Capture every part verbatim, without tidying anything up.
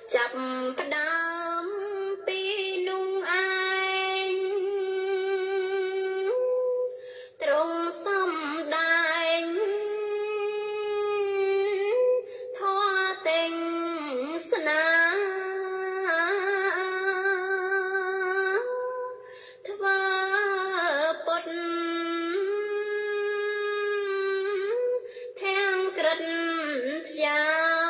จับประดามปีนุ่งอายตรงซ้ำได้ทอเต็งสนาทว่าปดแทงกระดยา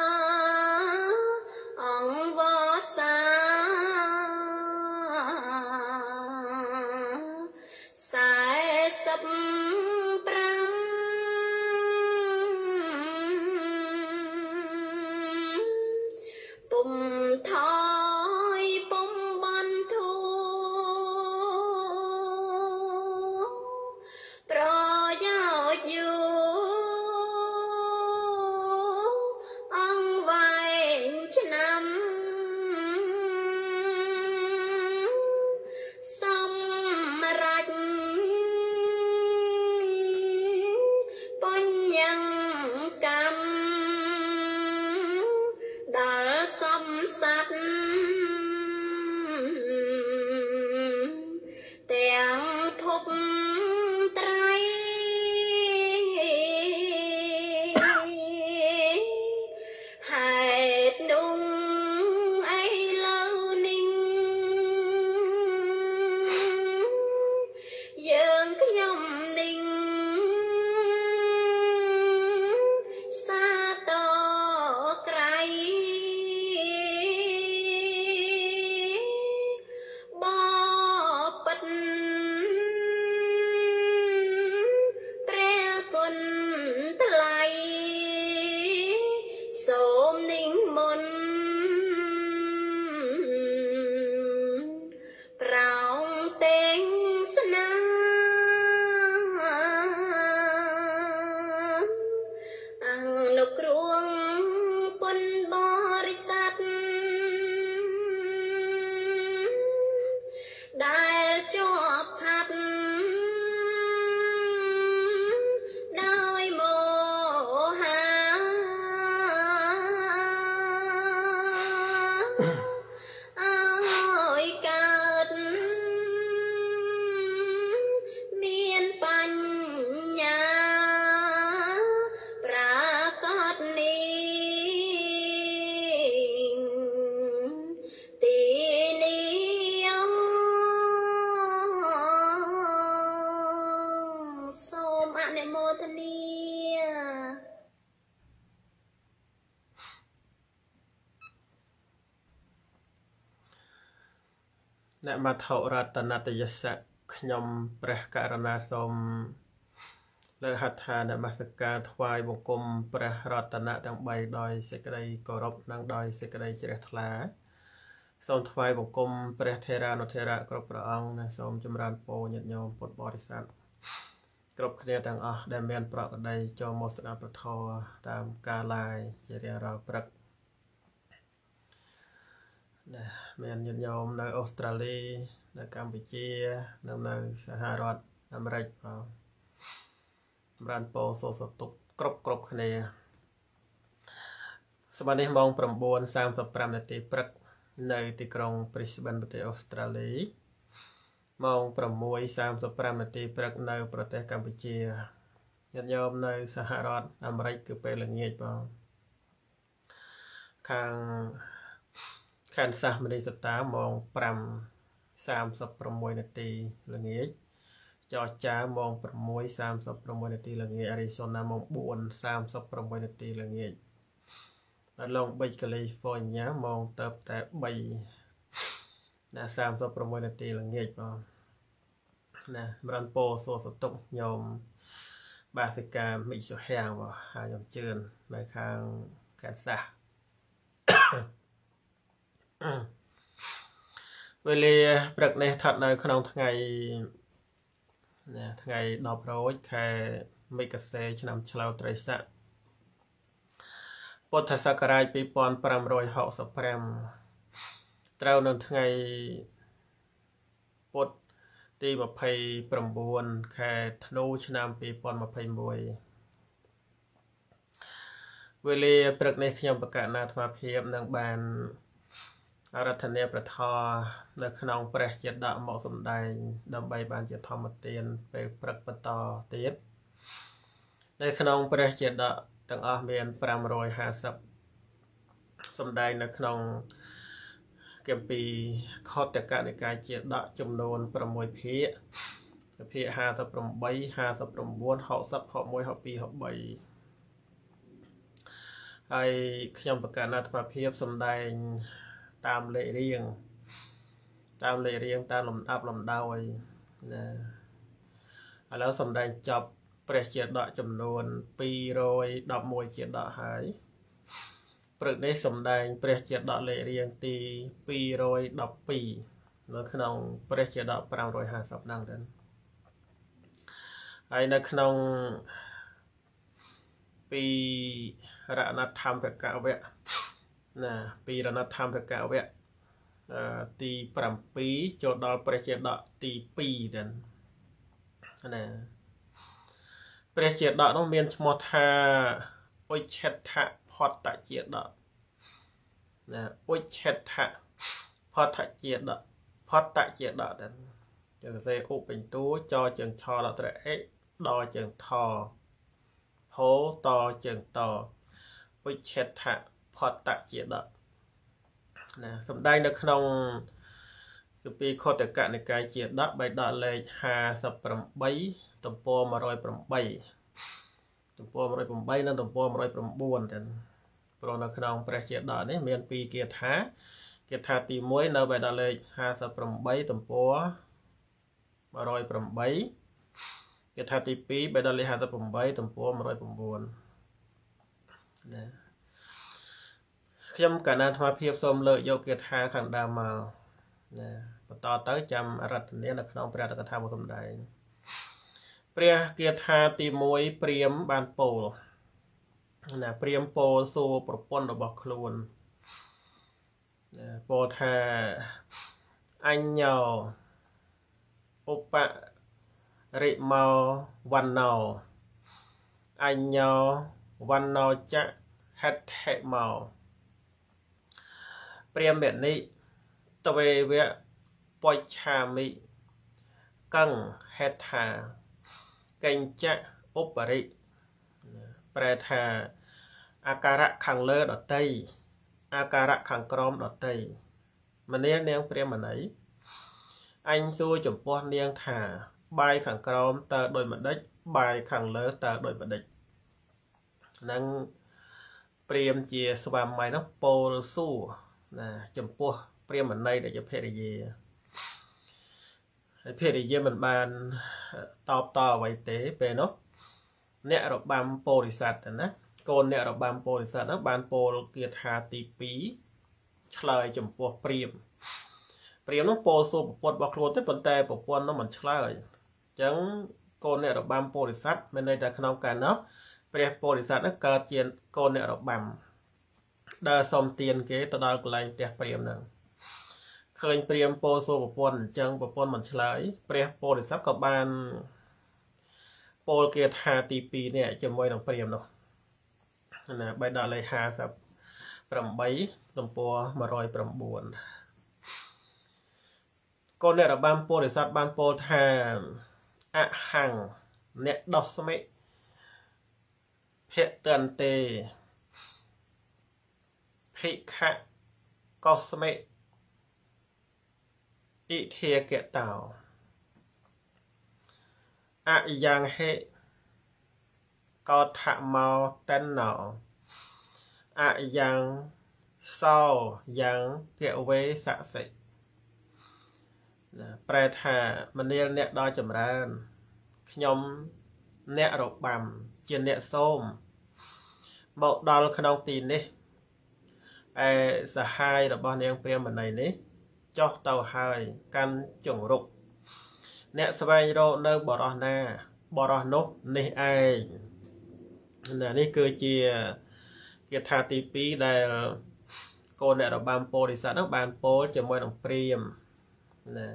ณมัทธุรัตนตยสะขยมព្រះករណាសូមលើហដ្ឋាននមស្ការថ្វាយបង្គំព្រះរតនៈទាំងបីដោយសេចក្តីគោរពនិងដោយសេចក្តីជ្រះថ្លាសូមថ្វាយបង្គំព្រះថេរានុថេរៈគ្រប់ព្រះអង្គនិងសូមចម្រើនពរញាតិញោមពុទ្ធបរិស័ទគ្រប់គ្នាទាំងអស់ដែលមានប្រកដីចូលមកស្ដាប់ព្រះធម៌តាមការឡាយជារៀងរាល់ព្រឹកមានញាតិញោមនៅអូស្ត្រាលីនៅកម្ពុជានៅនៅសហរដ្ឋអាមេរិកបាទចម្រើនពរសុខសុខទុក្ខគ្រប់គ្រប់គ្នាសម្រាប់នេះម៉ោង ប្រាំបួនសាមសិបប្រាំ នាទីព្រឹកនៅទីក្រុង Brisbane ប្រទេសអូស្ត្រាលីម៉ោង ប្រាំមួយសាមសិបប្រាំ នាទីព្រឹកនៅប្រទេសកម្ពុជាញាតិញោមនៅសហរដ្ឋអាមេរិកគឺពេលល្ងាចបងខាងខានសាសមនីសតាម៉ោង ប្រាំសាមសិបប្រាំមួយ នាទីល្ងាចចរចាម៉ោង ប្រាំមួយសាមសិបប្រាំមួយ នាទីល្ងាចអារីសូណាម៉ោង បួនសាមសិបប្រាំមួយ នាទីល្ងាចដល់ឡុងប៊ិចកាលីហ្វ័រញ៉ាម៉ោងទៅតែ បីណាសាមសិបប្រាំមួយ នាទីល្ងាចបងណាបរនពោសួរសតុកញោមបាសិកាមិសុហាងបងហើយខ្ញុំជឿននៅខាងកានសាសវេលាព្រឹកនេះស្ថិតនៅក្នុងថ្ងៃថ្ងៃដប់រោចខែមិគសេឆ្នាំឆ្លូវត្រីស័កពុទ្ធសករាជ ពីរពាន់ប្រាំរយហកសិបប្រាំ ត្រូវនៅថ្ងៃពុទ្ធទី ម្ភៃប្រាំបួន ខែធ្នូឆ្នាំ ពីរពាន់ម្ភៃមួយ វេលាព្រឹកនេះខ្ញុំបកណាអាត្មាភាពនឹងបានអរធនាប្រធរនៅក្នុងព្រះជាដកមកសំដែងដើម្បីបានជាធម្មទានពេលព្រឹកបន្តទៀតនៅក្នុងព្រះជាដកទាំងអស់មាន550សំដែងនៅក្នុងគម្ពីរខតកនិកាយជាដកចំនួន6ភាគភាគ58 59 60 61 62 63ហើយខ្ញុំប្រកាសអាត្មាភាពសំដែងតាមលេខរៀងតាមលេខរៀងតាមលំដាប់លំដោយណាឥឡូវសំដែងចប់ព្រះជាដកចំនួន211ជាដកហើយព្រឹកនេះសំដែងព្រះជាដកលេខរៀងទី212នៅក្នុងព្រះជាដក550ហ្នឹងទៅហើយនៅក្នុងពីរណធម្មពកវៈណាពីរណធម្មពកវៈទី7ចូលដល់ព្រះជាដកទី2ទៅណាព្រះជាដកនោះមានឈ្មោះថាអុច្ឆិតផតជាដកណាអុច្ឆិតផតជាដកផតជាដកទៅចឹងសេឧបញ្ទូចជើងឆដល់ត្រអិដល់ជើងថហោតជើងតអុច្ឆិតផតជាដកណាសំដែងនៅក្នុងគម្ពីរខតកនិកាយជាដកបៃដកលេខ58ទំព័រ108ទំព័រ108និងទំព័រ109ទៅព្រោះនៅក្នុងព្រះជាដកនេះមានពីរគាថាគាថាទី1នៅបៃដកលេខ58ទំព័រ108គាថាទី2បៃដកលេខ58ទំព័រ109ណាខ្ញុំកណ្ណាអាត្មាភាពសូមលើកយកគាថាខាងដើមមកណាបន្តទៅចាំអរតនានៅក្នុងព្រះកថាមកសំដែងព្រះគាថាទី1ព្រាហ្មណ៍បានពោលណាព្រាហ្មណ៍ពោលសួរប្រពន្ធរបស់ខ្លួនណាពោលថាអញ្ញោឧបរិមោវណ្ណោអញ្ញោវណ្ណោចៈហិដ្ឋិមោព្រាហ្មណ៍នេះតវេវៈបច្ឆាមិកੰហេដ្ឋាកញ្ចៈឧបរិប្រែថាអាការៈខាងលើដតីអាការៈខាងក្រោមដតីម្នាងនាងព្រាហ្មណីអញសួរចំពោះនាងថាបាយខាងក្រោមតើដូចម្ដេចបាយខាងលើតើដូចម្ដេចនឹងព្រាហ្មណ៍ជាស្វាមីនោះពោលសួរណាចំពោះព្រាហ្មណីដែលជាភរិយាហើយភរិយាមិនបានតបតអ្វីទេពេលនោះអ្នករបាំពោធិសត្វណាកូនអ្នករបាំពោធិសត្វនោះបានពោលគាថាទី2ឆ្លើយចំពោះព្រាហ្មណ៍ព្រាហ្មណ៍នោះពោលសួរប្រពន្ធរបស់ខ្លួនទេប៉ុន្តែប្រពន្ធនោះមិនឆ្លើយអញ្ចឹងកូនអ្នករបាំពោធិសត្វមានន័យថាក្នុងកាលនោះព្រះពោធិសត្វនោះកើតជាកូនអ្នករបាំដើរសុំទានគេទៅដល់កន្លែងផ្ទះព្រាហ្មណ៍ហ្នឹងឃើញព្រាហ្មណ៍ពោលសួរប្រពន្ធអញ្ចឹងប្រពន្ធមិនឆ្លើយព្រះពោធិសត្វក៏បានពោលគាថាទី2នេះជាមួយនឹងព្រាហ្មណ៍នោះណាបៃដកលេខ58ទំព័រ109កូនអ្នករបាំពោធិសត្វបានពោលថាអហੰអ្នកដោះស្មិភតន្ទេភិក្ខកោស្មិអិធាកតោអយ៉ាងហេកោថមោតណោអយ៉ាងសោយ៉ាងកវេសសិប្រែថាមនាលអ្នកដល់ចម្រើនខ្ញុំអ្នករបាំជាអ្នកសូមមកដល់ក្នុងទីនេះឯសហាយរបស់នាងព្រាហ្មណីនេះចុះទៅហើយកាន់ចង្រុកអ្នកស្វែងរកនៅបរោះណាបរោះនោះនេះឯងណានេះគឺជាគាថាទី2ដែលកូនអ្នករបាំពោធិសត្វនោះបានពោលជាមួយនឹងព្រាហ្មណ៍ណា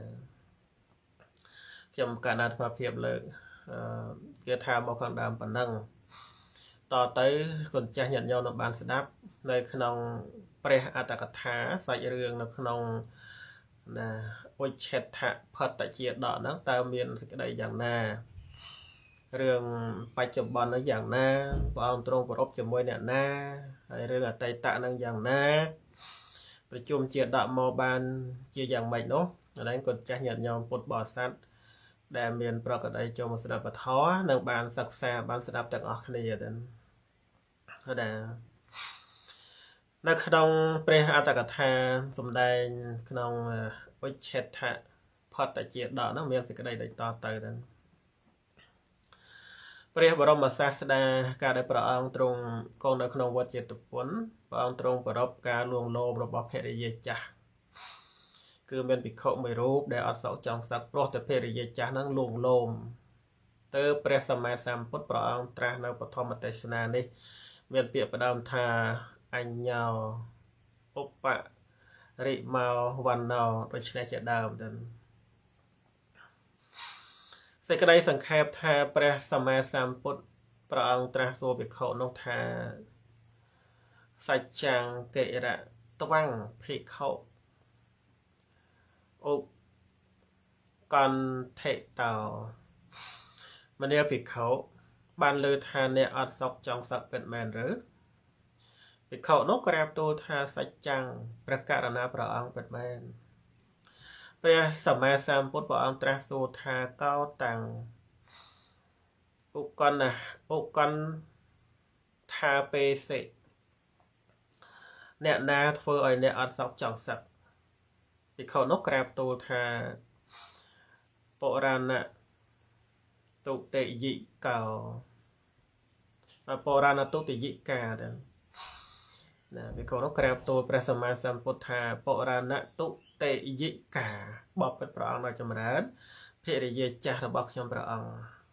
ខ្ញុំកណ្ណាអាត្មាភាពលើកគាថាមកខាងដើមប៉ុណ្ណឹងតទៅគុណចាស់ញាតិញោមបានស្ដាប់នៅក្នុងព្រះអត្តកថាសាច់រឿងនៅក្នុងណាអុច្ឆេថផតជាដកហ្នឹងតើមានសេចក្តីយ៉ាងណារឿងបច្ចុប្បន្នហ្នឹងយ៉ាងណាព្រះអង្គទ្រង់ប្រពជាមួយអ្នកណាហើយរឿងអតីតហ្នឹងយ៉ាងណាប្រជុំជាដកមកបានជាយ៉ាងម៉េចនោះអានេះគាត់ចាស់ញាតិញោមពុទ្ធបរិស័ទដែលមានប្រកបដោយចូលមកស្ដាប់ពធនិងបានសិក្សាបានស្ដាប់ទាំងអស់គ្នាទៅណានៅក្នុងព្រះអត្តកថាសម្ដែងក្នុងអុច្ឆេថផតជាដកហ្នឹងមានសេចក្តីដូចតទៅទៅព្រះបរមសាស្តាការដែលព្រះអង្គទ្រង់គង់នៅក្នុងវត្តចេតពុនព្រះអង្គទ្រង់ប្រពការលួងលោមរបស់ភរិយាចាស់គឺមានភិក្ខុមួយរូបដែលអត់សោកចង់សឹកព្រោះតែភរិយាចាស់ហ្នឹងលួងលោមទៅព្រះសម្មាសម្ពុទ្ធព្រះអង្គត្រាស់នៅបឋមទេសនានេះមានពាក្យផ្ដើមថាអញ្ញោឧបរិមោវណ្ណោដូច្នេះជាដើមទៅសេចក្តីសង្ខេបថាព្រះសម្មាសម្ពុទ្ធព្រះអង្គត្រាស់សួរភិក្ខុនោះថាសច្ចាំងកិរៈត្វាំងភិក្ខុឧកន្ធិតោមនាលភិក្ខុបានលើថាអ្នកអត់សោកចង់សឹកពិតមែនឬភិក្ខុនោះក្រាបទូលថាសច្ចាំងព្រះករុណាព្រះអង្គពិតមែនព្រះសម្មាសម្ពុទ្ធព្រះអង្គត្រាស់សួរថាកោតាំងឧកណ្ណឧកណ្ណថាពេសិអ្នកណាធ្វើឲ្យអ្នកអត់សោកចង់សឹកភិក្ខុនោះក្រាបទូលថាបុរាណទុតិយិកោបុរាណទុតិយិកាដែរណាភិក្ខុនោះក្រាបទូលព្រះសម្មាសម្ពុទ្ធថាបុរាណទុតិយិកាបបិទ្ធព្រះអង្គដ៏ចម្រើនភរិយាចាស់របស់ខ្ញុំព្រះអង្គ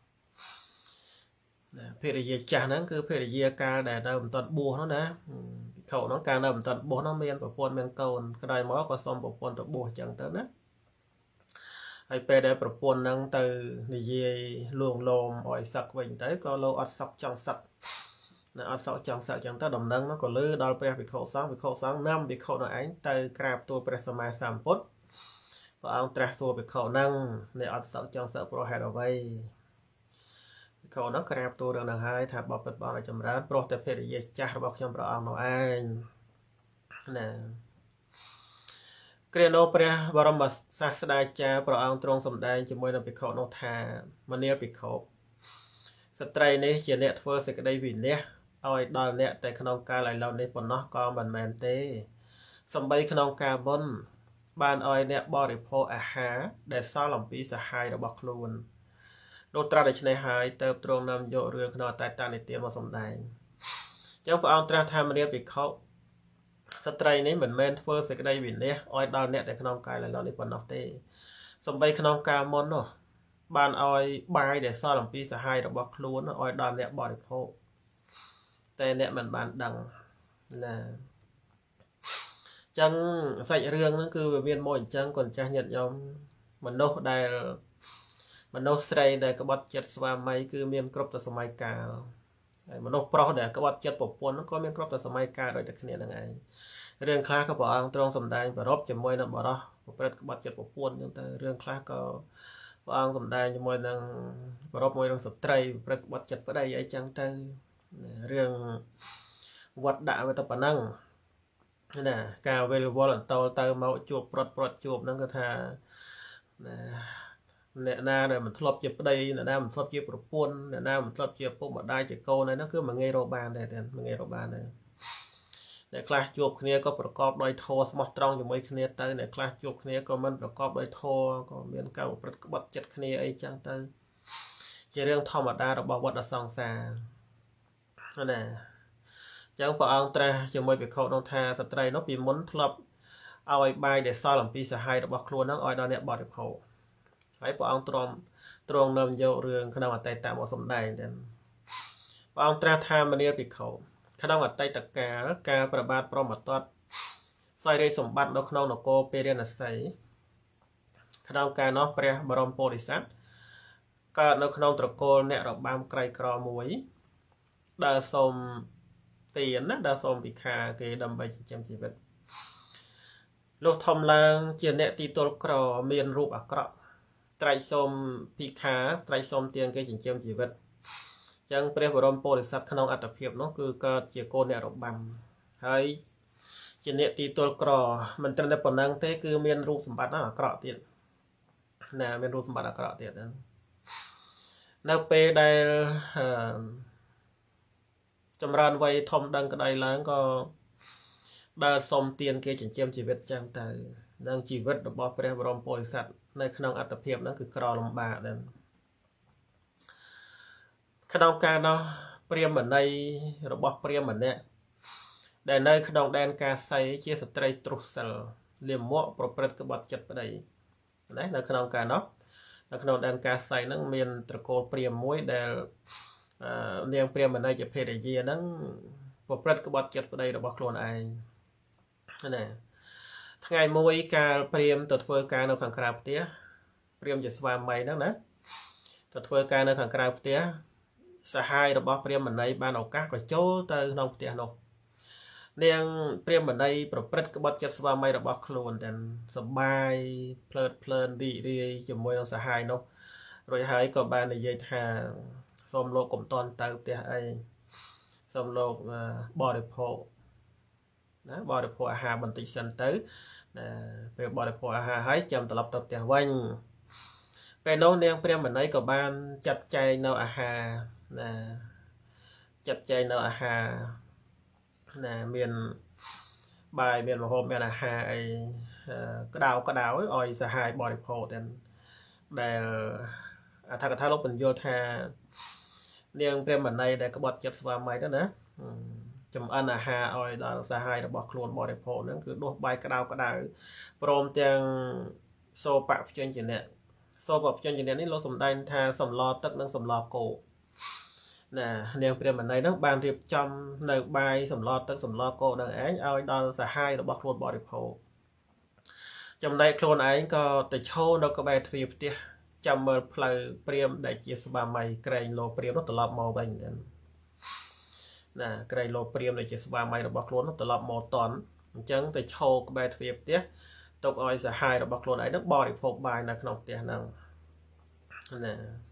ណាភរិយាចាស់ហ្នឹងគឺភរិយាកាលដែលនៅមិនទាន់បួសនោះណាភិក្ខុនោះកាលនៅមិនទាន់បួសនោះមានប្រពន្ធមានកូនក្រោយមកក៏សុំប្រពន្ធទៅបួសអញ្ចឹងទៅណាហើយពេលដែលប្រពន្ធហ្នឹងទៅនិយាយលួងលោមឲ្យសឹកវិញទៅក៏លោកអត់សឹកចង់សឹកណាអត់សោកចង់សឹកចឹងទៅដំណឹងនោះក៏លឺដល់ព្រះភិក្ខុសង្ឃភិក្ខុសង្ឃនាំភិក្ខុនោះឯងទៅក្រាបទូលព្រះសម្មាសម្ពុទ្ធព្រះអង្គត្រាស់សួរភិក្ខុហ្នឹងអ្នកអត់សោកចង់សឹកព្រោះហេតុអ្វីភិក្ខុនោះក្រាបទូលរឿងហ្នឹងហើយថាបបិទ្ធបងឲ្យចម្រើនព្រោះតែភរិយាចាស់របស់ខ្ញុំព្រះអង្គនោះឯងណាគ្រានោះព្រះបរមសាស្តាចារ្យព្រះអង្គទ្រង់សម្ដែងជាមួយនឹងភិក្ខុនោះថាមនាលភិក្ខុស្ត្រីនេះជាអ្នកធ្វើសេចក្តីវិន័យឲ្យដល់អ្នកតែក្នុងកាលឥឡូវនេះប៉ុណ្ណោះក៏មិនមែនទេសំបីក្នុងការមុនបានឲ្យអ្នកបរិភោគអាហារដែលសល់អំពីសហាយរបស់ខ្លួននោះត្រាស់ដូច្នេះហើយទៅទ្រង់នាំយករឿងក្នុងអតីតនិទានមកសម្ដែងអញ្ចឹងព្រះអង្គត្រាស់ថាមនាលភិក្ខុស្ត្រីនេះមិនមែនធ្វើសេចក្តីវិន័យឲ្យដល់អ្នកតែក្នុងកាលឥឡូវនេះប៉ុណ្ណោះទេសំបីក្នុងការមុននោះបានឲ្យបាយដែលសល់អំពីសហាយរបស់ខ្លួនឲ្យដល់អ្នកបរិភោគតែអ្នកមិនបានដឹងណាអញ្ចឹងសាច់រឿងហ្នឹងគឺវាមានមកអញ្ចឹងគាត់ចាស់ញាតិញោមមនុស្សដែលមនុស្សស្រីដែលក្បត់ចិត្តស្វាមីគឺមានគ្រប់តែសម័យកាលហើយមនុស្សប្រុសដែលក្បត់ចិត្តប្រពន្ធហ្នឹងក៏មានគ្រប់តែសម័យកាលដូចតែគ្នាហ្នឹងឯងរឿងខ្លះក៏ព្រះអង្គទ្រង់សម្ដែងប្រពជាមួយនឹងបរិសប្រព្រឹត្តក្បត់ចិត្តប្រពន្ធអញ្ចឹងទៅរឿងខ្លះក៏ព្រះអង្គសម្ដែងជាមួយនឹងប្រពមួយនឹងស្ត្រីប្រព្រឹត្តក្បត់ចិត្តប្តីអីចឹងទៅរឿងវត្តដាក់វាទៅប៉ុណ្ណឹងណាការវេលវល់អន្តោលទៅមកជួបប្រត់ប្រត់ជួបហ្នឹងគឺថាអ្នកណាដែលមិនធ្លាប់ជាប្តីអ្នកណាមិនធ្លាប់ជាប្រពន្ធអ្នកណាមិនធ្លាប់ជាពុកម្ដាយជាកូនហ្នឹងគឺមិនងាយរកបានដែរទេមិនងាយរកបានទេអ្នកខ្លះជួបគ្នាក៏ប្រកបដោយធម៌ស្មោះត្រង់ជាមួយគ្នាទៅអ្នកខ្លះជួបគ្នាក៏មិនប្រកបដោយធម៌ក៏មានការប្រព្រឹត្តក្បត់ចិត្តគ្នាអីចឹងទៅជារឿងធម្មតារបស់វដ្តសង្សារណាអញ្ចឹងព្រះអង្គត្រាស់ជាមួយភិក្ខុនោះថាស្ត្រីនោះពីមុនធ្លាប់ឲ្យបាយដែលសល់អំពីសហាយរបស់ខ្លួនហ្នឹងឲ្យដល់អ្នកបរិភោគហើយព្រះអង្គទ្រាំទ្រង់នាំយករឿងក្នុងអតីតមកសម្ដែងទៅព្រះអង្គត្រាស់ថាមនាលភិក្ខុក្នុងអតីតកាលការប្របាទព្រហ្មទត្តសោយរាជសម្បត្តិនៅក្នុងនគរពារាណសីក្នុងកាលនោះព្រះបរមពោធិសត្វកើតនៅក្នុងត្រកូលអ្នករបាំក្រីក្រមួយដែលសូម tiền đó đa số bị khá cái đầm bay chém chỉ vật lúc thầm lang chuyện nè tí tôi cỏ miền rụp à cỏ trái xôm bị khá trái xôm tiền cái chỉnh chém chỉ vật chẳng bây giờ rôm po để sát khăn ông ăn tập hiệp nó cứ có chỉ cô nè rộp bầm hay chuyện nè tí tôi cỏ mình tên là phần năng thế cứ miền rụp sầm bát nó à cỏ tiền nè miền rụp sầm bát à cỏ tiền đó nếu pe đây chấm ran vay thom đăng cái đây là có đa xôm tiền cái chỉnh chém chỉ vật chẳng tại đang chỉ vật được bao bây giờ rôm po để sátในขนมอัตเพียบนั่นคือกรอลำบากนั่นขนมการเนาะเปรียมเหมือนในระบบเปรียมเหมือนเนี่ยแต่ในขนมแดนกาไซเชียสตรีตรุสลเลี่ยมมั่วโปรเปรตกบฏจัดไปได้นะในขนมการเนาะในขนมแดนกาไซนั่งเมียนตะโกเปรียมมวยแต่เลี้ยงเปรียมเหมือนในจะเพดเยียนั่งโปรเปรตกบฏจัดไปได้ระบบโคลนไอนั่นแหละไงมวยการเปรียมตัวเพื่อการในขังกราบเตี้ยเปรียมจะสวามไม่นั่นนะตัวเพื่อการในขังกราบเตี้ยสหายระบบเปรียมเหมือนในบ้านออกกาก็โจ้เตอน้องเตี้ยนกเนียงเปรียมเหมือนในประพฤติกบฏจะสวามไม่ระบบโคลนแต่สบายเพลิดเพลินดีดีจมวยน้องสหายนกโดยหายก็บ้านในยัยทางสมโลกกลมตอนเตอเตี้ยไอสมโลกบริโภคนะบริโภคอาหารบันทึกสันตื้อvềบริโภคอาหารให้จำตลอดตัวแต่วันเป็นโน้นเนียงเปรียมเหมือนในกับบ้านจัดใจเนาอาหารนะจัดใจเนาอาหารนะเมียนบายเมียนมาโฮมเมียนอาหารไอ้กระดาวกระดาวอ้อยสหายบริโภคแต่แต่ถ้ากระทะลบเป็นโยธาเนียงเปรียมเหมือนในแต่กบฏจัดสวามไม่ด้วยนะจำอันอาหารอ้อยดาวสหายระบบโคลนบริโภคนั่นคือดูใบกระดาวกระดาวโปรมเตียงโซปะเจนจีเนี่ยโซปะเจนจีเนี่ยนี่เราสมได้ทาสมลอตึกนั่งสมลอโกน่ะเนียงเปรียบเหมือนในนักบานเรียบจำในใบสมลอตึกสมลอโกดังไอ้อ้อยดาวสหายระบบโคลนบริโภคจำได้โคลนไอ้ก็แต่โชว์เราก็ใบเรียบเตี้ยจำเมื่อเพลย์เปรียมได้เจียสบาไม่เกรงโลเปรียมรถตลอดมอไปเหมือนกันนะไกรโลเปรียมเลยจะสบายไม่ระบบโคลนตลอดมอตอนจังแต่โชว์ใบเทียบเตี้ยตกอ้อยสหายระบบโคลนไอ้นักบริโภคใบนักนกเตี้ยนั่งนะ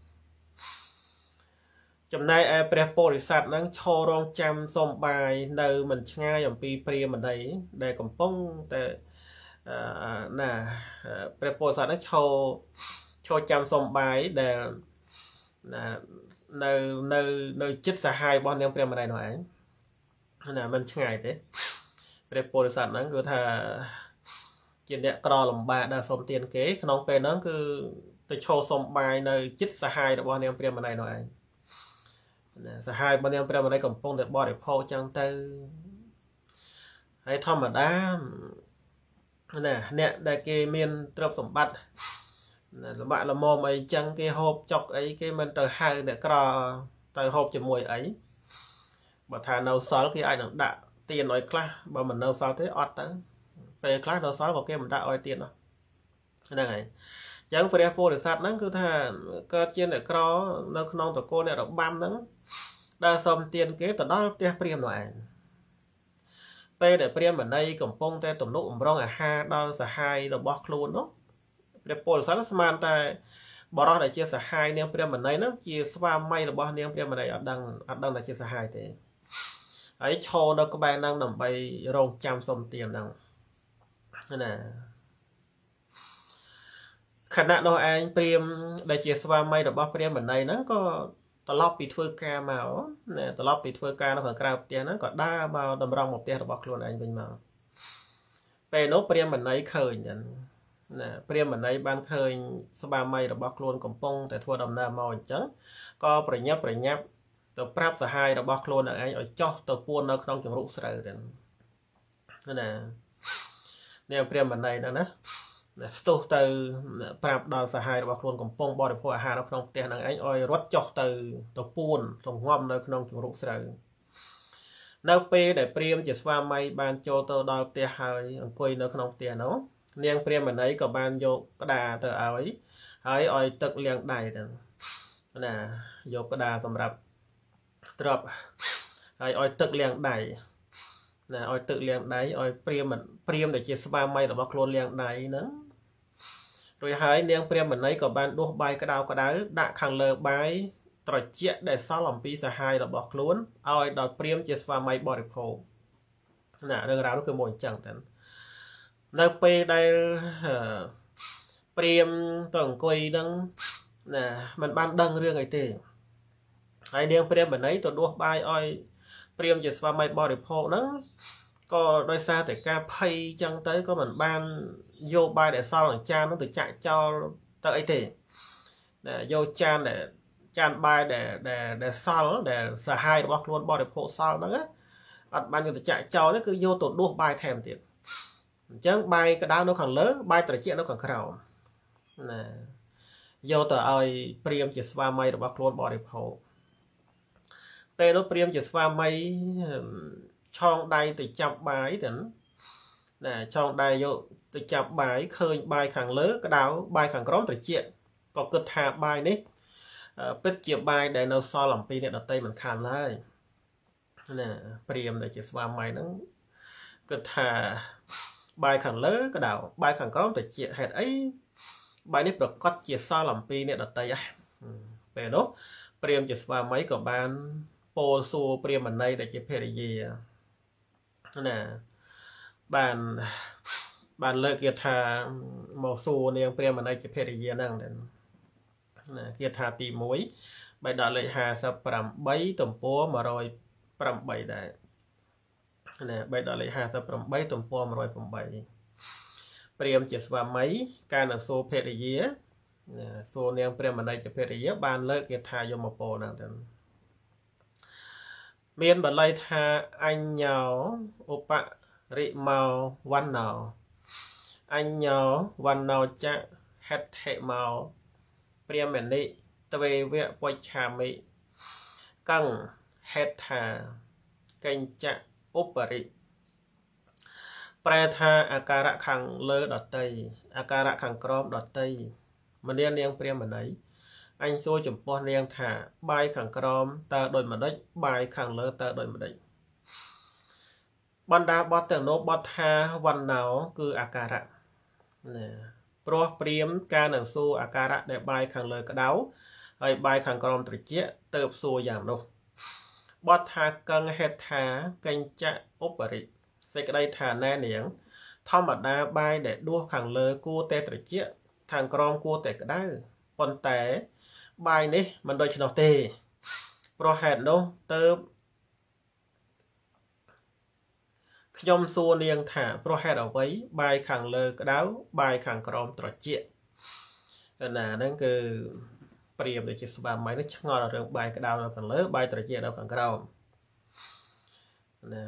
จำในไอ้เปรียบโพลิสัตนั่งโชว์รองจำสมบายในมันง่ายอย่างปีเปรียมมันได้ได้กำป้องแต่น่ะเปรียบโพลิสัตนั่งโชว์โชว์จำสมบายแต่น่ะในในในจิตสหายบอลยังเปลี่ยนมาได้หน่อยนะมันง่ายเด้เปรียบโพลิสัตนั้นคือถ้าจิตเนี่ยกรอลำบากได้สมเตียนเก๋ขนมเป็นนั้นคือจะโชว์สมบายในจิตสหายบอลยังเปลี่ยนมาได้หน่อยสหายบอลยังเปลี่ยนมาได้กับพงเด็ดบอลเด็ดพอจังเตอให้ทอมมาด้ามเนี่ยเนี่ยได้เกมีนตรบสมบัติlà bạn là mồm ấy chẳng cái hộp chọc ấy cái mình tờ hai để cò tờ hộp cho mùi ấy bà thà nấu xóa cái ai nó đã tiền nói class bà mình nấu xóa thế ọt tới về class nấu xóa vào cái mình đã oi tiền đó này chẳng phải đẹp để sát nắng cứ thà cơ chiên để cò nó non tờ cô này đọc băm nắng đa xôm tiền kế tờ đó tiền priêm loại p để priêm ở đây cầm pông tay tầm nụ rong à ha đo là hai rồi bóc luôn đó để bổ sungสมานแต่บอร์ดได้เชี่ยสหายเนี่ยเปรียบเหมือนในนั้นเชี่ยสวามไม่หรือบอร์ดเนี่ยเปรียบเหมือนในอัดดังอัดดังได้เชี่ยสหายแต่ไอ้โชว์เราก็ไปนั่งนำไปโรงจำสมเตียมนั่งนั่นน่ะขณะเราเองเปรียบได้เชี่ยสวามไม่หรือบอร์ดเปรียบเหมือนในนั้นก็ตลอดปีทั่วกามาเนี่ยตลอดปีทั่วกาเราของกราบเตียนั้นก็ได้มาดำรงหมดเตียเราบอกครูเองเป็นมาเป็นโน้เปรียบเหมือนในเคยนั่นนะเปรียบเหมือนในบ้านเคยสบายไม่ระบบโคลนกำปงแต่ทั่วดำน้ำมาจังก็ประยับประยับตัวปรับสหายระบบโคลนอะไรเอาจ่อตัวปูนเอาขนมจังรุสระกันนั่นนะเนี่ยเปรียบเหมือนในนั่นนะสตูตัวปรับดาวสหายระบบโคลนกำปงบริโภคอาหารเอาขนมเตี้ยนั่งไอ้อ้อยรถจ่อตัวตัวปูนตรงงอมเอาขนมจังรุสระนักเปย์ได้เปรียบจะสบายไม่บานโจตัวดาวเตี้ยหายอังคุยเอาขนมเตี้ยเนาะเลี้ยงเปรียมเหมือนไอ้กับบานโยกกระดาเตอเอาไอ้ไอ้อ้อยตึกเลี้ยงได้แต่น่ะโยกกระดาสำหรับตรอบហើយឲ្យទឹកលាងដៃណាឲ្យទឹកលាងដៃឲ្យព្រាមព្រាមដែលជាស្វាមីរបស់ខ្លួនលាងដៃហ្នឹងរួចហើយនាងព្រាមមណីក៏បានដួសបាយក្តៅក្តៅដាក់ខាងលើបាយត្រជាក់ដែលសល់អំពីសហាយរបស់ខ្លួនឲ្យដល់ព្រាមជាស្វាមីបរិភោគណារឿងរ៉ាវនោះគឺមួយអញ្ចឹងទៅនៅពេលដែលព្រាមទៅអង្គុយហ្នឹងណាมันបានដឹងរឿងអីទេហើយនាងព្រាមមណីទៅដួសបាយឲ្យព្រាមជាស្វាមីបរិភោគហ្នឹងក៏ដោយសារតែការភ័យចឹងទៅក៏មិនបានយកបាយដែលសល់ក្នុងចានហ្នឹងទៅចាក់ចោលទៅអីទេណាយកចានដែលចានបាយដែលដែលសល់ដែលសហាយរបស់ខ្លួនបរិភោគសល់ហ្នឹងអត់បានយកទៅចាក់ចោលទេគឺយកទៅដួសបាយថែមទៀតអញ្ចឹងបាយក្តៅនៅខាងលើបាយត្រជាក់នៅខាងក្រោមណាយកទៅឲ្យព្រាមជាស្វាមីរបស់ខ្លួនបរិភោគពេលនោះព្រាមជាស្វាមីឆោងដៃទៅចាប់បាយទៅណាឆោងដៃយកទៅចាប់បាយឃើញបាយខាងលើក្តៅបាយខាងក្រោមត្រជាក់ក៏គិតថាបាយនេះពិតជាបាយដែលនៅសល់អំពីអ្នកដតីមិនខានឡើយណាព្រាមដែលជាស្វាមីហ្នឹងគិតថាបាយខាងលើក្តៅបាយខាងក្រោមត្រជាក់ហេតុអីបាយនេះប្រកាសជាសល់អំពីអ្នកដតីហ៎ពេលនោះព្រាមជាស្វាមីក៏បានពោលសួរព្រាមណីដែលជាភរិយាណាបានបានលើកគេថាមកសួរនាងព្រាមណីជាភរិយាហ្នឹងណាគេថាទីមួយបៃដកលេខห้าสิบแปดទំព័រmột không támដែរណាបៃដកលេខห้าสิบแปดទំព័រmột không támព្រាមជាស្វាមីការនឹងសួរភរិយាណាសួរនាងព្រាមណីជាភរិយាបានលើកគេថាយកមកពោលហ្នឹងទៅមានបល័យថាអញ្ញោឧបរិមោវណ្ណោអញ្ញោវណ្ណោចៈហេដ្ឋិមោព្រាមនិទ្វេវៈពុច្ឆាមិកੰហេដ្ឋាកញ្ចៈឧបរិប្រែថាអាការៈខាងលើដតីអាការៈខាងក្រោមដតីមនានាងព្រាមណីអញសួរចំពោះនាងថាបាយខាងក្រោមតើដូចម្ដេចបាយខាងលើតើដូចម្ដេចបណ្ដាបទទាំងនោះបទថាវណ្ណោគឺអាការៈណាព្រោះព្រាមការនឹងសួរអាការៈដែលបាយខាងលើក្តៅហើយបាយខាងក្រោមត្រជាក់ទៅសួរយ៉ាងនោះបទថាកੰហេដ្ឋាកញ្ចៈឧបរិសេចក្តីថាណែនាងធម្មតាបាយដែលដួសខាងលើគួរតែត្រជាក់ខាងក្រោមគួរតែក្តៅប៉ុន្តែបាយនេះមិនដូច្នោះទេព្រោះហេតុនោះទៅខ្ញុំសួរនាងថាព្រោះហេតុអ្វីបាយខាងលើក្តៅបាយខាងក្រោមត្រជាក់ណាហ្នឹងគឺព្រាមដែលជាស្វាមីនេះឆ្ងល់រឿងបាយក្តៅនៅខាងលើបាយត្រជាក់នៅខាងក្រោមណា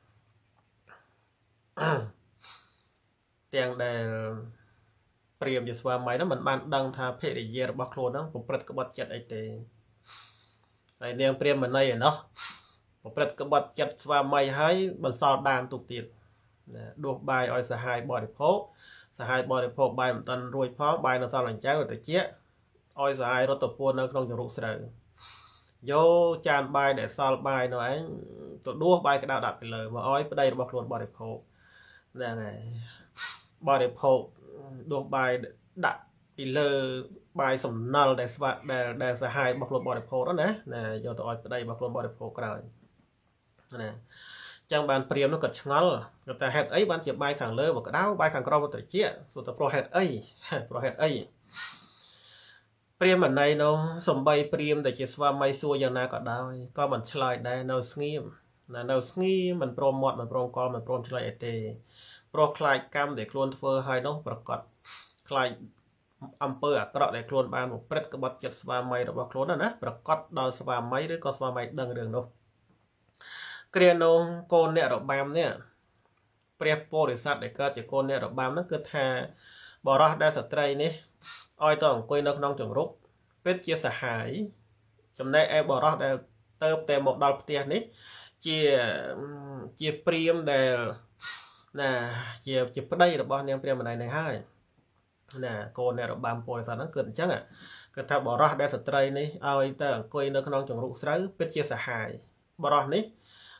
ទាំងដែលព្រាមជាស្វាមីនោះមិនបានដឹងថាភរិយារបស់ខ្លួនហ្នឹងប្រព្រឹត្តក្បត់ចិត្តអីទេហើយនាងព្រាមណីឯណោះប្រព្រឹត្តក្បត់ចិត្តស្វាមីហើយបន្សល់ដានទុកទៀតណាដួសបាយឲ្យសហាយបរិភោគសហាយបរិភោគបាយមិនតាន់រួចផងបាយនៅសល់អញ្ចឹងទៅជាឲ្យសហាយរត់ទៅពួននៅក្នុងជរុកស្រូវយកចានបាយដែលសល់បាយនោះឯងទៅដួសបាយក្តៅដាក់ពីលើមកឲ្យប្តីរបស់ខ្លួនបរិភោគហ្នឹងហើយបរិភោគដួសបាយដាក់ពីលើបាយសំណល់ដែលស្វាដែលដែលសហាយរបស់ខ្លួនបរិភោគណាណាយកទៅឲ្យប្តីរបស់ខ្លួនបរិភោគក្រោយណាចឹងបានព្រាមនោះគាត់ឆ្ងល់គាត់ថាហេតុអីបានជាបាយខាងលើមកក្តៅបាយខាងក្រោមមកត្រជាក់សួរទៅព្រោះហេតុអីព្រោះហេតុអីព្រាមណីនោះសំបីព្រាមដែលជាស្វាមីសួរយ៉ាងណាក៏ដោយក៏មិនឆ្លើយដែរនៅស្ងៀមណានៅស្ងៀមមិនព្រមមាត់មិនព្រមកមិនព្រមឆ្លើយអីទេព្រោះខ្លាចកម្មដែលខ្លួនធ្វើឲ្យនោះប្រកាសខ្លាចអំពើអាក្រក់ដែលខ្លួនបានប្រព្រឹត្តក្បត់ចិត្តស្វាមីរបស់ខ្លួនណាប្រកាសដល់ស្វាមីឬក៏ស្វាមីដឹងរឿងនោះគ្រានោះកូនអ្នករបាំនេះព្រះពោធិសត្វដែលកើតជាកូនអ្នករបាំនោះគឺថាបរោះដែលស្ត្រីនេះឲ្យទៅអង្គុយនៅក្នុងជង្រុកពិតជាសហាយចំណែកឯបរោះដែលទៅតែមកដល់ផ្ទះនេះជាជាព្រាមដែលណាជាជាប្តីរបស់នាងព្រាមណីនេះហើយណាកូនអ្នករបាំពោធិសត្វហ្នឹងគឺអញ្ចឹងគឺថាបរោះដែលស្ត្រីនេះឲ្យទៅអង្គុយនៅក្នុងជង្រុកស្រូវពិតជាសហាយបរោះនេះ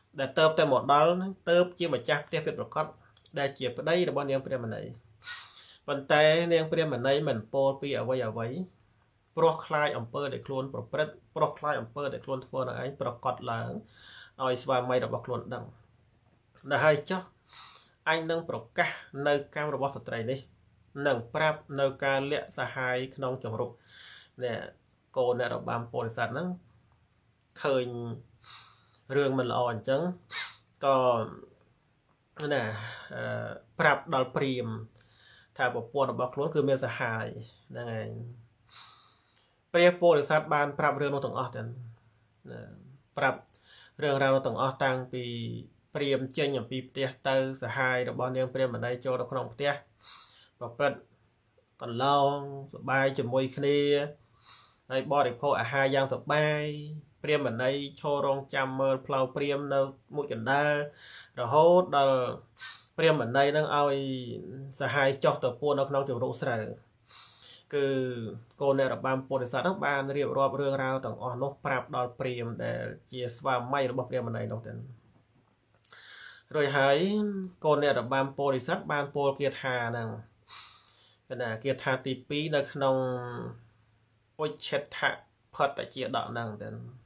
ដែលទៅតែមកដល់ទៅជាម្ចាស់ផ្ទះពិតប្រាកដដែលជាប្តីរបស់នាងព្រាហ្មណីប៉ុន្តែនាងព្រាហ្មណីមិនពោលពីអ្វីអ្វីព្រោះខ្លាចអំពើដែលខ្លួនប្រព្រឹត្តព្រោះខ្លាចអំពើដែលខ្លួនធ្វើនឹងឯងប្រកាសឡើងឲ្យស្វាមីរបស់ខ្លួនដឹងដែលហើយចុះអញនឹងប្រកាសនៅកម្មរបស់ស្ត្រីនេះនឹងប្រាប់នៅការលាក់សហាយក្នុងចង្រុកនេះកូនអ្នករបាំពោធិសត្វហ្នឹងឃើញរឿងមិនល្អអញ្ចឹងក៏ណាប្រាប់ដល់ព្រាហ្មណ៍ថាប្រពន្ធរបស់ខ្លួនគឺមានសហាយហ្នឹងឯងព្រះពោធិសត្វបានប្រាប់រឿងនោះទាំងអស់ទាំងប្រាប់រឿងរ៉ាវទាំងអស់តាំងពីព្រាហ្មណ៍ចេញអំពីផ្ទះទៅសហាយរបស់នាងព្រាហ្មណីចូលទៅក្នុងផ្ទះប្រព្រឹត្តកន្លងសបាយជាមួយគ្នាហើយបរិភោគអាហារយ៉ាងសបាយព្រាហ្មណីឈររងចាំមើលផ្លូវព្រាហ្មណ៍នៅមុខចន្ទើរហូតដល់ព្រាហ្មណីនឹងឲ្យសហាយចុះទៅពួននៅក្នុងជង្រុកស្រូវគឺកូនអ្នករបាំពោធិសត្វនោះបានរៀបរាប់រឿងរ៉ាវទាំងអស់នោះប្រាប់ដល់ព្រាហ្មណ៍ដែលជាស្វាមីរបស់ព្រាហ្មណីនោះទៅរួចហើយកូនអ្នករបាំពោធិសត្វបានពោលគាថាហ្នឹងគឺណាគាថាទីពីរនៅក្នុងឧច្ឆេថផតជាដកហ្នឹងទៅ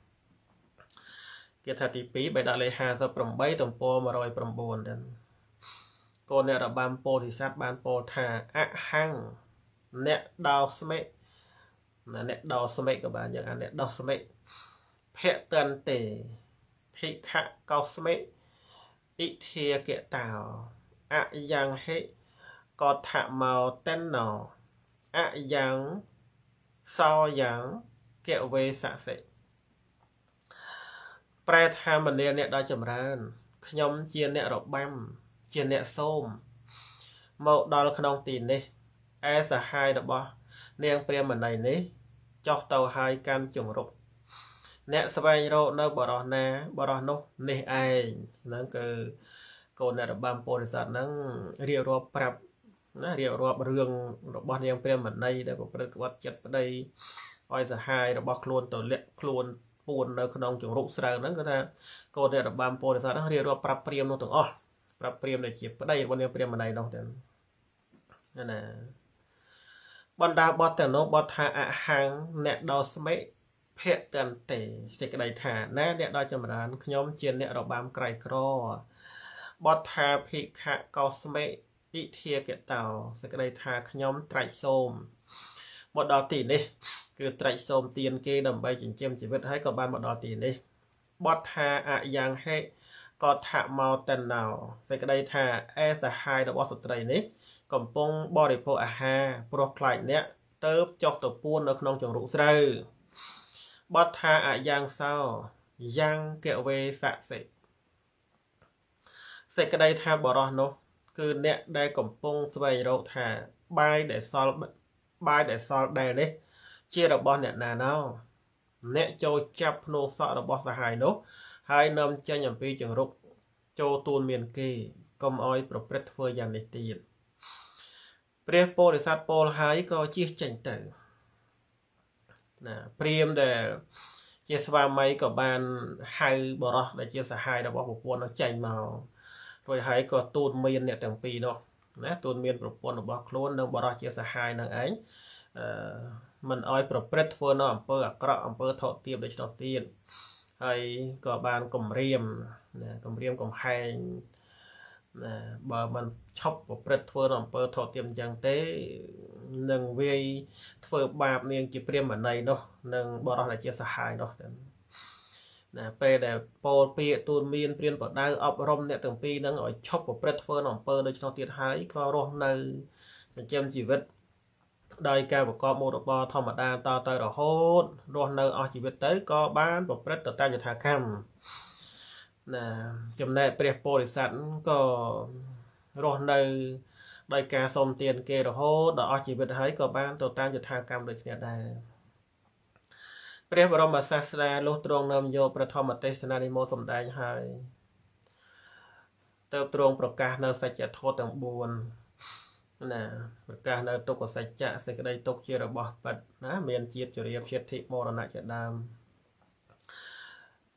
គាថាទីពីរបេដកលេខห้าสิบแปดទំព័រmột không chínទៅកូនអ្នករបាំពោធិសត្វបានពោលថាអហង្សអ្នកដោស្មិអ្នកដោស្មិក៏បានយ៉ាងអាអ្នកដោស្មិភតន្ទេភិក្ខកោស្មិអិធាកតោអយ៉ាងហេកថមោតេណោអយ៉ាងសោយ៉ាងកវេសសិប្រែថាមនាអ្នកដ៏ចម្រើនខ្ញុំជាអ្នករបាំជាអ្នកសូមមកដល់ក្នុងទីនេះឯសហាយរបស់នាងព្រាហ្មណីនេះចុះទៅហើយកាន់ជង្រុកអ្នកស្វែងរកនៅបរោះណាបរោះនោះនេះឯងហ្នឹងគឺកូនអ្នករបាំពោធិសត្វហ្នឹងរៀបរាប់ប្រាប់ណារៀបរាប់រឿងរបស់នាងព្រាហ្មណីដែលប្រព្រឹត្តក្បត់ចិត្តប្តីឲ្យសហាយរបស់ខ្លួនទៅលាក់ខ្លួនពួននៅក្នុងជង្រុកស្រូវហ្នឹងគឺថាកូនអ្នករបាំពោធិសត្វហ្នឹងរៀបរាប់ប្រាប់ព្រាហ្មណ៍នោះទាំងអស់ប្រាប់ព្រាហ្មណ៍ដែលជាប្តីរបស់នាងព្រាហ្មណីនោះទៅណាបណ្ដាបទទាំងនោះបទថាអហង្សអ្នកដោស្មិភតន្ទេសេចក្តីថាណាអ្នកដ៏ចម្រើនខ្ញុំជាអ្នករបាំក្រៃក្របទថាភិក្ខកោស្មិអិធាកតោសេចក្តីថាខ្ញុំត្រាច់សូមមកដល់ទីនេះគឺត្រាច់សូមទានគេដើម្បីចិញ្ចឹមជីវិតហើយក៏បានមកដល់ទីនេះបទថាអយ៉ាងហេកថមោតេណោសេចក្តីថាអេសហាយរបស់ស្ត្រីនេះកំពុងបរិភោគអាហារព្រោះខ្លាចអ្នកទៅចុះទៅពួននៅក្នុងជង្រុកស្រូវបទថាអយ៉ាងសោយ៉ាងកវេសសិសេចក្តីថាបរោះនោះគឺអ្នកដែលកំពុងស្វែងរកថាបាយដែលសល់បាយដែលសល់ដែលនេះជារបស់អ្នកណាណោអ្នកចូលចាប់ភ្នូសក់របស់សហាយនោះហើយនាំចេញអំពីជង្រុកចូលទូនមានគេកុំឲ្យប្រព្រឹត្តធ្វើយ៉ាងនេះទៀតព្រះពោធិសត្វពោលហើយក៏ជៀសចេញទៅណាព្រាហ្មណ៍ដែលជាស្វាមីក៏បានហៅបរោះដែលជាសហាយរបស់ប្រពន្ធនោះចេញមករួចហើយក៏ទូនមានអ្នកទាំងពីរនោះណាទូនមានប្រពន្ធរបស់ខ្លួននិងបរោះជាសហាយនឹងឯងអឺមិនឲ្យប្រព្រឹត្តធ្វើនៅអំពើអាក្រក់អំពើថោកទាបដូច្នោះទៀតហើយក៏បានគំរាមណាគំរាមកំហែងណាបើមិនឈប់ប្រព្រឹត្តធ្វើនៅអំពើថោកទាបអញ្ចឹងទេនឹងវាយធ្វើបាបនាងជាព្រាហ្មណីនោះនិងបរោះដែលជាសហាយនោះណាពេលដែលពោលពាក្យទូនមានព្រានបដៅអប់រំអ្នកទាំងពីរហ្នឹងឲ្យឈប់ប្រព្រឹត្តធ្វើនៅអំពើដូច្នោះទៀតហើយក៏រស់នៅចិញ្ចឹមជីវិតដោយការប្រកបមុខរបរធម្មតាតទៅរហូតរស់នៅអស់ជីវិតទៅក៏បានប្រព្រឹត្តទៅតាមយថាកម្មណាចំណែកព្រះពោធិសត្វក៏រស់នៅដោយការសូមទានគេរហូតដល់អស់ជីវិតហើយក៏បានទៅតាមយថាកម្មដូចគ្នាដែរព្រះបរមសាស្តាលុះទ្រង់នាំយកប្រធមទេសនានិមោសម្ដែងហើយទៅទ្រង់ប្រកាសនៅសច្ចធម៌ទាំងបួនណាប្រកាសនៅទុក្ខសច្ចៈសេចក្តីទុក្ខជារបស់ពិតណាមានជាតិជរាភេទិមរណៈជាដើម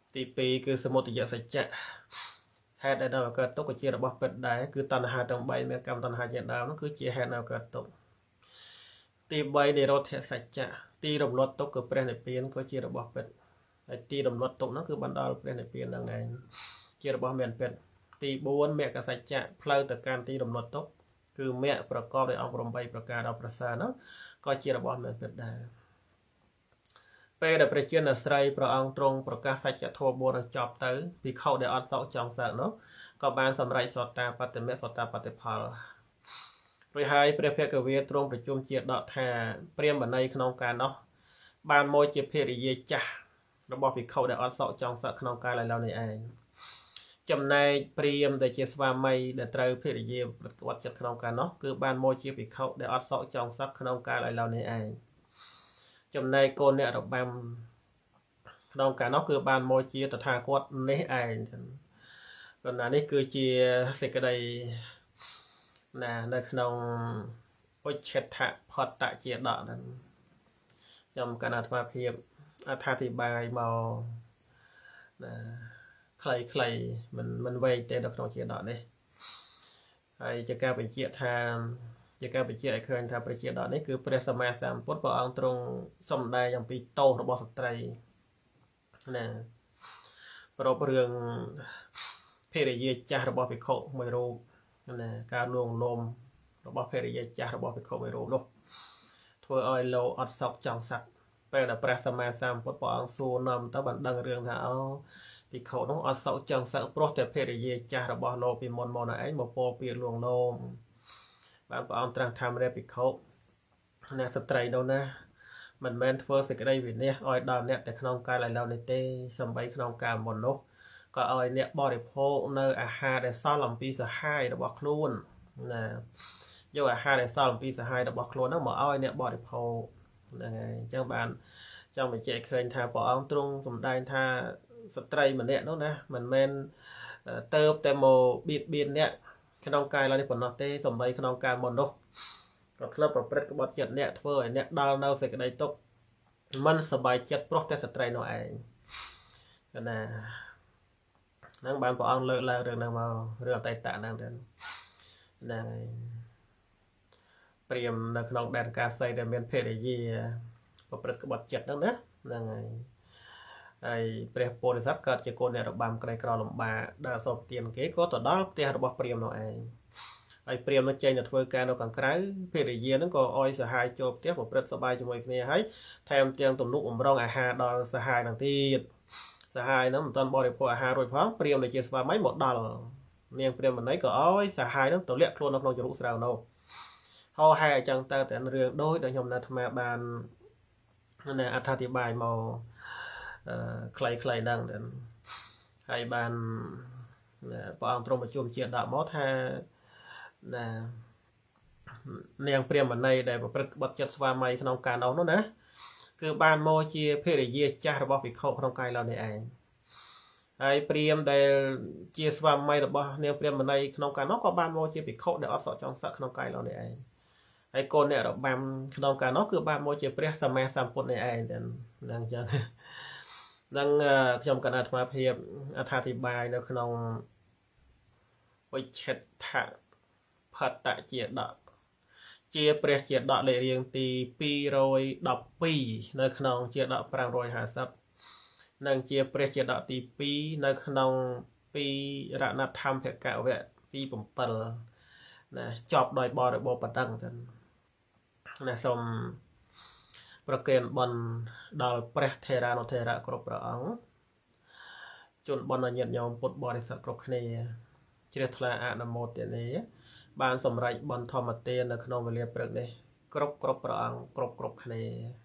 ទីពីរគឺសមុទយសច្ចៈហេតុដែលដល់កើតទុកក៏ជារបស់ពិតដែរគឺតណ្ហាទាំងបីមានកម្មតណ្ហាជាដើមនោះគឺជាហេតុដែលកើតទុកទីបីនិរោធសច្ចៈទីរំលត់ទុកគឺព្រះនិព្វានក៏ជារបស់ពិតហើយទីរំលត់ទុកនោះគឺបណ្ដាលព្រះនិព្វាននឹងឯងជារបស់មានពិតទីបួនមគ្គសច្ចៈផ្លូវទៅកាន់ទីរំលត់ទុកគឺមគ្គប្រកបដោយអង្គប្រាំបីប្រការដល់ប្រសើរនោះក៏ជារបស់មានពិតដែរពេលដែលព្រះជាអាស្រ័យព្រះអង្គទ្រង់ប្រកាសសច្ចធម៌បួនឲ្យចប់ទៅភិក្ខុដែលអត់សោកចង់សើកនោះក៏បានសម្រេចសោតាបត្តមៈសោតាបត្តផលរួចហើយព្រះភគវាទ្រង់ប្រជុំជាដកថាព្រាហ្មណីក្នុងការនោះបានមកជាភរិយាចាស់របស់ភិក្ខុដែលអត់សោកចង់សើកក្នុងកាលឥឡូវនេះឯងចំណែកព្រាហ្មណ៍ដែលជាស្វាមីដែលត្រូវភរិយាប្រកបចិត្តក្នុងការនោះគឺបានមកជាភិក្ខុដែលអត់សោកចង់សើកក្នុងកាលឥឡូវនេះឯងចំណែកកូនអ្នករបាំក្នុងការនោះគឺបានមកជាតថាគតនេះឯងប៉ុន្តែនេះគឺជាសេចក្តីណានៅក្នុងឧច្ឆេថផតជាដកហ្នឹងខ្ញុំកណ្ដាអាត្មាភាពអត្ថាធិប្បាយមកណាខ្លីៗមិនមិនវែងទេនៅក្នុងជាដកនេះហើយជាការបញ្ជាក់ថាជាការបញ្ជាក់ឲ្យឃើញថាប្រជាដកនេះគឺព្រះសម្មាសម្ពុទ្ធព្រះអង្គទ្រង់សម្ដែងអំពីទោសរបស់ស្ត្រីណាប្រពរឿងភរិយាចាស់របស់ភិក្ខុមួយរូបណាការលួងលោមរបស់ភរិយាចាស់របស់ភិក្ខុមួយរូបនោះធ្វើឲ្យលោកអត់សោកចង់សឹកពេលដែលព្រះសម្មាសម្ពុទ្ធព្រះអង្គសួរនាំទៅបានដឹងរឿងថាអូភិក្ខុនោះអត់សោកចង់សឹកព្រោះតែភរិយាចាស់របស់លោកពីមុនមកនោះឯងមកពោលពាក្យលួងលោមបានព្រះអង្គត្រាស់ថាព្រះភិក្ខុអ្នកស្ត្រីនោះណាមិនមែនធ្វើសេចក្តីវិនិច្ឆ័យឲ្យដល់អ្នកតែក្នុងកាលឥឡូវនេះទេសម្បីក្នុងកាលមុននោះក៏ឲ្យអ្នកបរិភោគនៅអាហារដែលសល់អំពីសហាយរបស់ខ្លួនណាយកអាហារដែលសល់អំពីសហាយរបស់ខ្លួនហ្នឹងមកឲ្យអ្នកបរិភោគហ្នឹងហើយអញ្ចឹងបានចង់បញ្ជាក់ឃើញថាព្រះអង្គទ្រង់សម្ដែងថាស្ត្រីម្នាក់នោះណាមិនមែនទៅតែមកបៀតបៀនអ្នកក្នុងកាយឡើយនេះប៉ុណ្ណោះទេសម្បីក្នុងកាលមុននោះក៏ធ្លាប់ប្រព្រឹត្តក្បត់ចិត្តអ្នកធ្វើឲ្យអ្នកដល់នៅសេចក្តីទុក្ខមិនសប្បាយចិត្តព្រោះតែស្ត្រីនោះឯងណាហ្នឹងបានព្រះអង្គលើកឡើងរឿងហ្នឹងមករឿងអតីតហ្នឹងទៅហ្នឹងហើយព្រាហ្មណ៍នៅក្នុងដែនកាសីដែលមានភរិយាប្រព្រឹត្តក្បត់ចិត្តហ្នឹងណាហ្នឹងហើយហើយព្រះពោធិសត្វកើតជាកូនអ្នករបាំក្រីក្រលំបាកដើរសពទានគេក៏ទៅដល់ផ្ទះរបស់ព្រាហ្មណ៍នោះឯងហើយព្រាហ្មណ៍នោះចេញទៅធ្វើការនៅខាងក្រៅភរិយាហ្នឹងក៏អោយសហាយចូលផ្ទះប្រព្រឹត្តសប្បាយជាមួយគ្នាហើយថែមទាំងទំនុកបំរុងអាហារដល់សហាយហ្នឹងទៀតសហាយហ្នឹងមិនទាន់បរិភោគអាហាររួចផងព្រាហ្មណ៍ដែលជាស្វាមីមកដល់នាងព្រាហ្មណីក៏អោយសហាយហ្នឹងទៅលាក់ខ្លួននៅក្នុងជ្រូកស្រែនោះហោហែអញ្ចឹងទៅតែរឿងដូចដែលខ្ញុំនៅអាត្មាបាននៅអត្ថាធិប្បាយមកអឺខ្លីៗហ្នឹងហើយបានព្រះអង្គទ្រង់ប្រជុំជាដកមកថាណានាងព្រាហ្មណីដែលប្រព្រឹត្តក្បត់ចិត្តស្វាមីក្នុងការនោះនោះណាគឺបានមកជាភរិយាចាស់របស់ភិក្ខុក្នុងកាយឡើយនេះឯងហើយព្រាហ្មណ៍ដែលជាស្វាមីរបស់នាងព្រាហ្មណីក្នុងការនោះក៏បានមកជាភិក្ខុដែលអត់សក់ចង់សឹកក្នុងកាយឡើយនេះឯងហើយកូនអ្នករបាំក្នុងការនោះគឺបានមកជាព្រះសម្មាសម្ពុទ្ធនេះឯងហ្នឹងអញ្ចឹងនឹងខ្ញុំកណ្ដាអាត្មាភាពអត្ថាធិប្បាយនៅក្នុងវិច្ឆេថផតជាដកជាព្រះជាដកលេខរៀងទីពីររយដប់ពីរនៅក្នុងជាដកប្រាំរយហាសិបនិងជាព្រះជាដកទីពីរនៅក្នុងពីរណធម្មភកវៈទីbảyណាចប់ដោយបរិបូរណ៍បណ្ដឹងទៅណាសូមប្រគេនបន់ដល់ព្រះថេរានុថេរៈគ្រប់ព្រះអង្គជូនបន់ញាតិញោមពុទ្ធបរិស័ទគ្រប់គ្នាជ្រះថ្លាអនុមោទនាបានសម្រេចបន់ធម្មទាននៅក្នុងវេលាព្រឹកនេះគ្រប់គ្រប់ព្រះអង្គគ្រប់គ្រប់គ្នា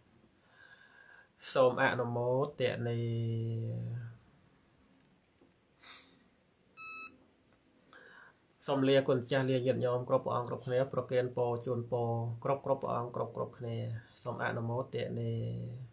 សូមអនុមោទនាសូមលាគុណចាស់លាញាតិញោមគ្រប់ព្រះអង្គគ្រប់គ្នាប្រគេនពរជូនពរគ្រប់គ្រប់ព្រះអង្គគ្រប់គ្រប់គ្នាសូមអនុមោទនា